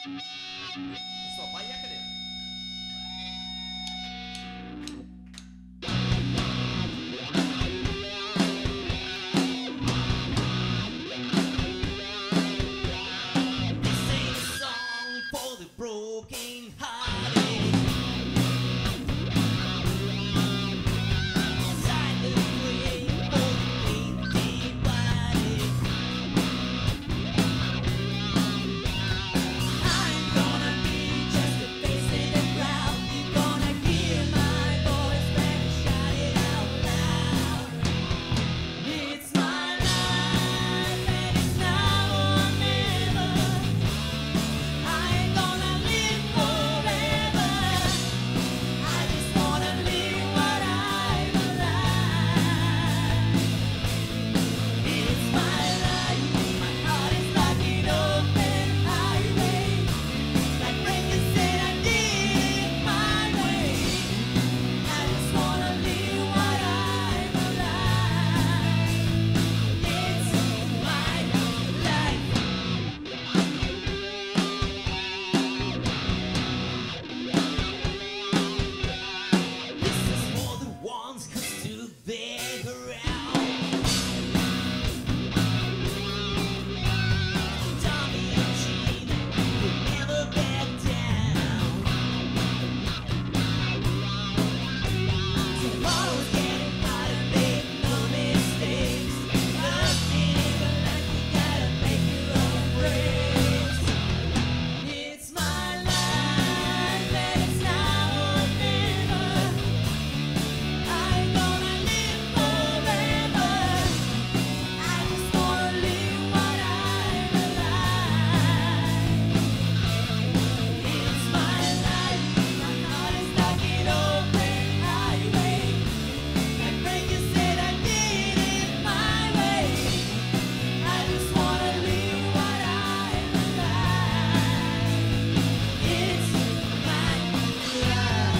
Ну что, поехали? This ain't a song for the broken hearted. Silent way for the faint divided. I'm gonna be just a face in the crowd. You're gonna hear my voice when I shout it out loud. It's my life and it's now or never. I ain't gonna live forever. I just wanna live what I'm alive. It's my life, my heart is like an open highway. Like Breaker said, I did it my way. I just wanna live what I'm alive. It's my life. This is for the ones who stood their ground. Tommy and Gene will never back down. Tomorrow's getting harder, make no mistakes. Nothing in your life, you gotta make your own breaks. It's my life and it's now or never. I ain't gonna live forever. I just wanna live what I'm alive. It's my life, my heart is like an open highway. Like Breaker said, I did it my way. I just wanna live what I'm alive. It's my life.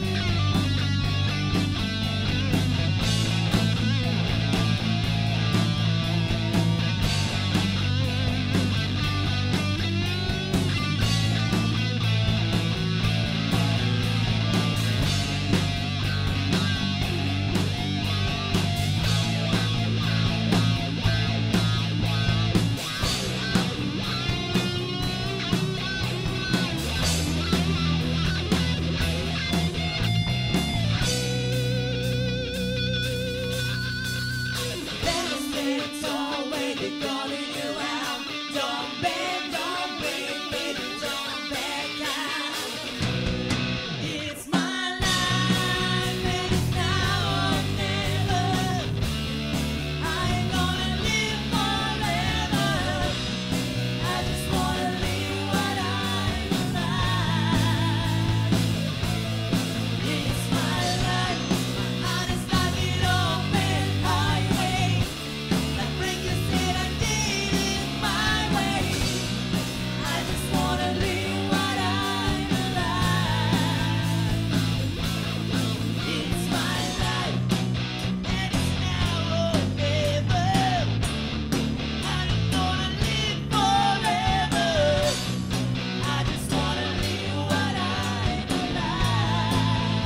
Never stand tall when they're calling you out. Don't bend, don't break, baby, don't back down. It's my life and it's now or never. I ain't gonna live forever. I just wanna live what I'm alive. It's my life, my heart is like an open highway. Like Breaker said, I did it my way. I just wanna live what I'm alive. It's my life, and it's now or never. I'm gonna live forever. I just wanna live what I'm alive.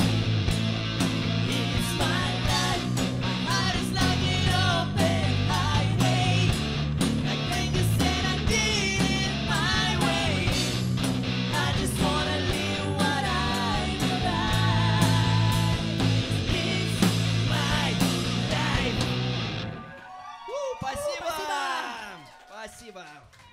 It's my life, my heart is like an open highway. Like Breaker said, I did it my way. I just wanna live what I'm alive. It's my life. Спасибо! Спасибо!